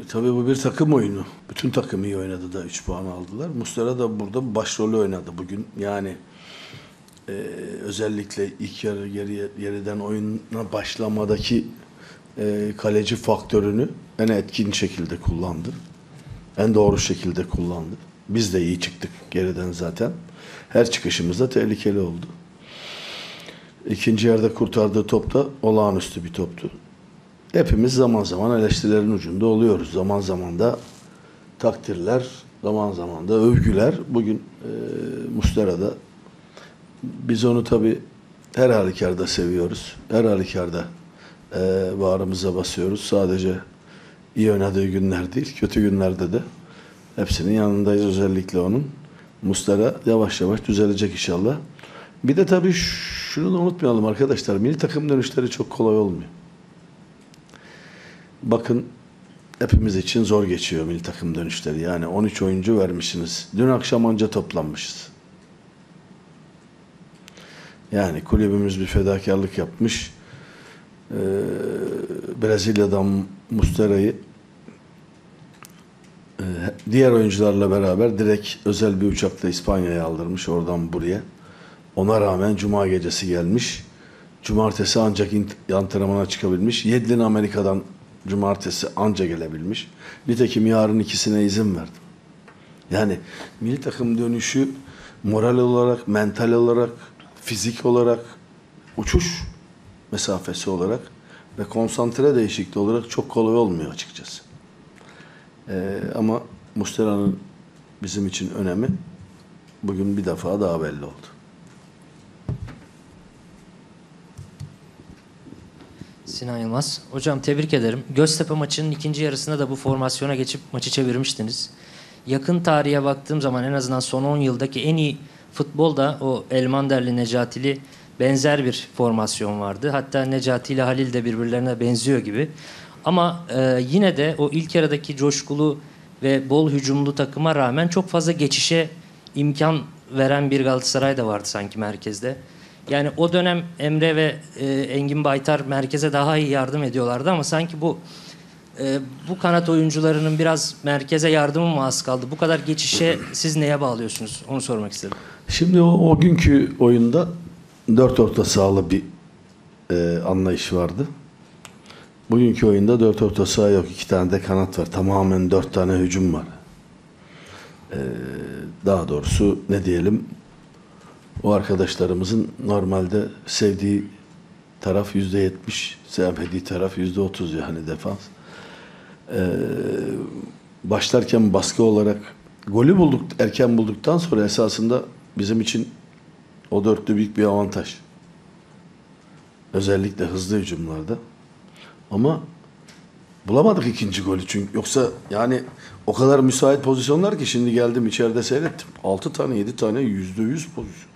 Tabii bu bir takım oyunu. Bütün takım iyi oynadı da 3 puan aldılar. Muslera da burada başrolü oynadı bugün. Yani e, özellikle ilk yarı geriden oyuna başlamadaki kaleci faktörünü en etkin şekilde kullandı. En doğru şekilde kullandı. Biz de iyi çıktık geriden zaten. Her çıkışımızda tehlikeli oldu. İkinci yarıda kurtardığı top da olağanüstü bir toptu. Hepimiz zaman zaman eleştirilerin ucunda oluyoruz. Zaman zaman da takdirler, zaman zaman da övgüler. Bugün Muslera'da biz onu tabii her halükarda seviyoruz. Her halükarda bağrımıza basıyoruz. Sadece iyi oynadığı günler değil, kötü günlerde de hepsinin yanındayız, özellikle onun. Muslera yavaş yavaş düzelecek inşallah. Bir de tabii şunu da unutmayalım arkadaşlar. Milli takım dönüşleri çok kolay olmuyor. Bakın, hepimiz için zor geçiyor milli takım dönüşleri. Yani 13 oyuncu vermişsiniz. Dün akşam anca toplanmışız. Yani kulübümüz bir fedakarlık yapmış. Brezilya'dan Muslera'yı diğer oyuncularla beraber direkt özel bir uçakla İspanya'ya aldırmış, oradan buraya. Ona rağmen Cuma gecesi gelmiş. Cumartesi ancak antrenmana çıkabilmiş. Yedlin Amerika'dan cumartesi anca gelebilmiş. Nitekim yarın ikisine izin verdim. Yani milli takım dönüşü moral olarak, mental olarak, fizik olarak, uçuş mesafesi olarak ve konsantre değişikliği olarak çok kolay olmuyor açıkçası. Ama Muslera'nın bizim için önemi bugün bir defa daha belli oldu. Sinan Yılmaz. Hocam tebrik ederim. Göztepe maçının ikinci yarısında da bu formasyona geçip maçı çevirmiştiniz. Yakın tarihe baktığım zaman en azından son 10 yıldaki en iyi futbolda o Elmanderli, Necatili benzer bir formasyon vardı. Hatta Necati ile Halil de birbirlerine benziyor gibi. Ama yine de o ilk yarıdaki coşkulu ve bol hücumlu takıma rağmen çok fazla geçişe imkan veren bir Galatasaray da vardı sanki merkezde. Yani o dönem Emre ve Engin Baytar merkeze daha iyi yardım ediyorlardı ama sanki bu kanat oyuncularının biraz merkeze yardımı mı az kaldı? Bu kadar geçişe siz neye bağlıyorsunuz? Onu sormak istedim. Şimdi o günkü oyunda 4 orta sahalı bir anlayış vardı. Bugünkü oyunda 4 orta saha yok. 2 tane de kanat var. Tamamen 4 tane hücum var. Daha doğrusu ne diyelim, o arkadaşlarımızın normalde sevdiği taraf %70, sevmediği taraf %30, yani defans. Başlarken baskı olarak golü bulduk, erken bulduktan sonra esasında bizim için o dörtlü büyük bir avantaj. Özellikle hızlı hücumlarda. Ama bulamadık ikinci golü çünkü. Yoksa yani o kadar müsait pozisyonlar ki, şimdi geldim içeride seyrettim. 6 tane 7 tane %100 pozisyon.